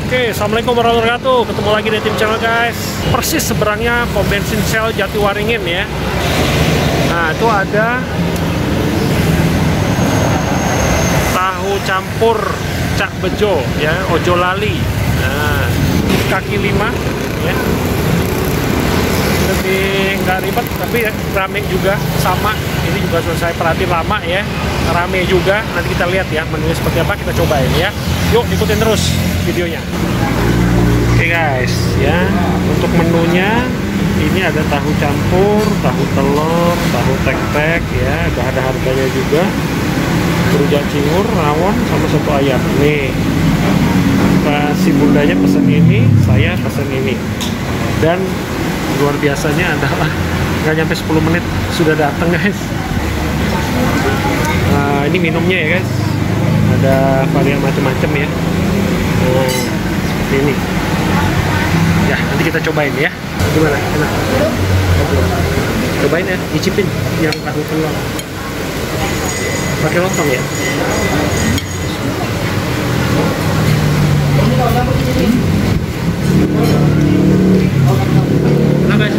Oke, assalamualaikum warahmatullahi wabarakatuh. Ketemu lagi di tim channel guys. Persis seberangnya pom bensin Shell Jatiwaringin ya. Nah itu ada tahu campur Cak Bejo ya, Ojo Lali. Nah kaki 5 ya. Lebih nggak ribet tapi rame juga, sama. Ini juga selesai perhatiin lama ya, rame juga. Nanti kita lihat ya menunya seperti apa, kita cobain ya. Yuk ikutin terus videonya. Oke guys ya, untuk menunya ini ada tahu campur, tahu telur, tahu tek-tek ya, ada harganya juga. Rujak cingur, rawon, sama soto ayam. Nih si bundanya pesen ini, saya pesen ini. Dan luar biasanya adalah nggak nyampe 10 menit sudah datang guys. Ini minumnya ya guys, ada varian macam-macam ya. Seperti ini ya, nanti kita cobain ya. Gimana, enak? Cobain ya, dicipin yang tahu telur pakai lontong ya. Nah guys,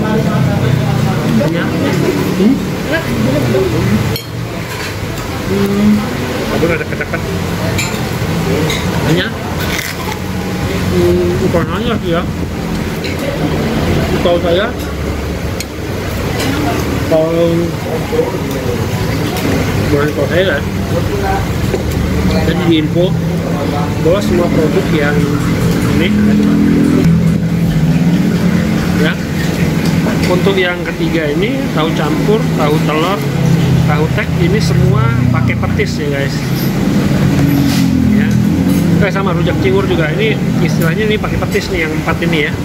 aduh ada ketekan hanya bukan hanya sih ya, tahu saya kalau saya kan tadi di info bahwa semua produk yang ini ya, untuk yang ketiga ini tahu campur, tahu telur, tahu tek, ini semua pakai petis ya guys ya. Kayak sama rujak cingur juga, ini istilahnya ini pakai petis nih yang 4 ini ya.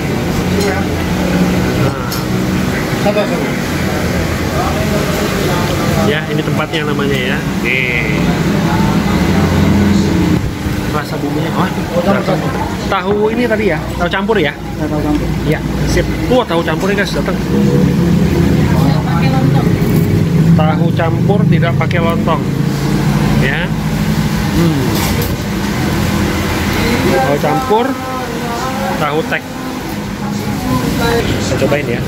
Nah. Ya ini tempatnya namanya ya. Nih rasa bumbunya, tahu ini tadi ya, tahu campur ya. Tahu campur ya, sip. Tahu campurnya guys datang. Tahu campur tidak pakai lontong ya. Tahu campur, tahu tek. Kita cobain ya.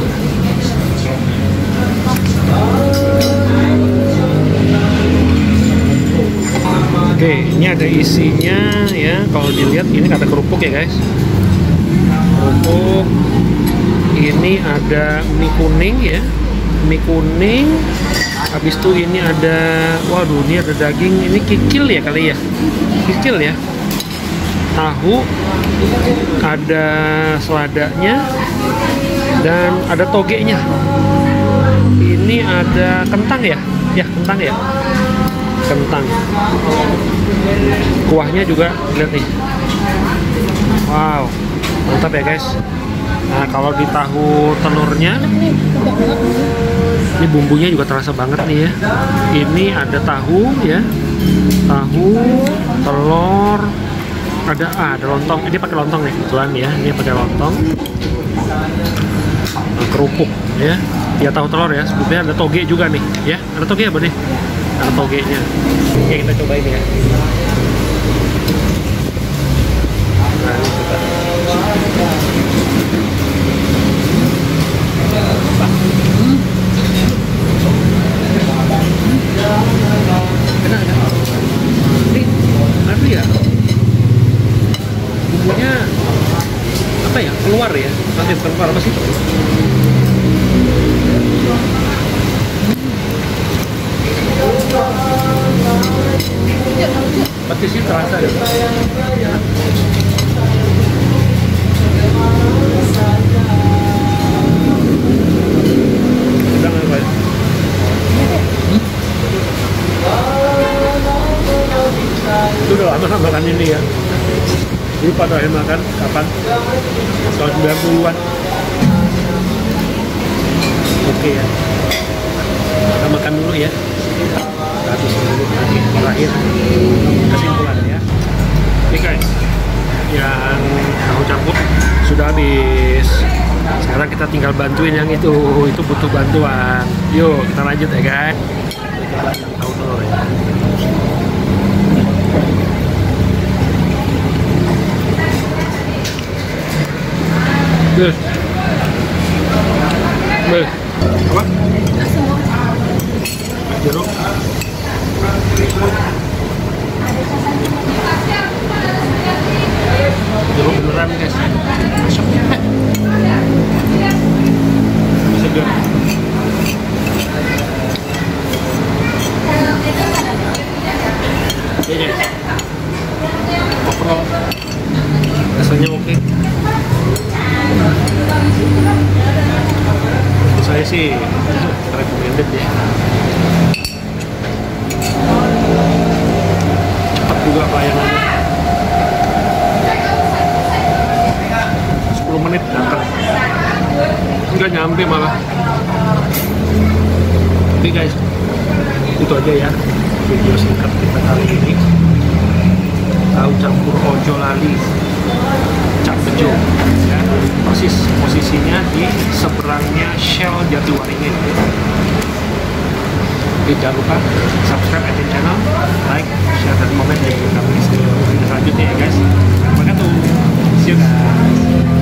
Oke, ini ada isinya ya. Kalau dilihat ini ada kerupuk ya guys. Kerupuk. Ini ada mie kuning ya. Mie kuning. Habis itu ini ada, waduh ini ada daging. Ini kikil ya kali ya. Kikil ya. Tahu. Ada seladanya. Dan ada togenya. Ini ada kentang ya. Ya kentang ya. Kentang, kuahnya juga lihat nih, wow mantap ya guys. Nah kalau di tahu telurnya ini bumbunya juga terasa banget nih ya. Ini ada tahu ya, tahu telur, ada lontong. Ini pakai lontong nih kebetulan ya, ini pakai lontong. Nah, kerupuk ya, ya tahu telur ya. Sebelumnya ada toge juga nih ya, ada toge apa nih? Ada togenya. Oke kita cobain ya. Nah ini coba. Enak kan? Ini apa ya? Bumbunya apa ya? Keluar ya? Nanti bukan keluar apa sih? Petisnya terasa ya. Sedang apa ya? Itu udah lama makan ini ya. Dulu pada akhir makan kapan? Tahun 90-an. Oke ya. Kita makan dulu ya. Habis dulu nanti terakhir kesimpulan ya. Oke guys, yang tahu campur sudah habis. Sekarang kita tinggal bantuin yang itu butuh bantuan. Yuk kita lanjut ya guys. Tahu telur ya. Apa? Jeruk. Jeruk beneran guys. Masuk. Segar. Oke guys. Overall rasanya oke. Menurut saya sih recommended ya. Cepat juga pelayanannya. 10 menit datang. Enggak nyampe malah. Oke guys, itu aja ya video singkat kita kali ini. Tahu campur ojo lali Cak Bejo ya, persis posisinya di seberangnya Shell Jatiwaringin. Oke, jangan lupa subscribe at channel, like, share, dan komen di video kami selanjutnya ya guys. Terima kasih. See you guys.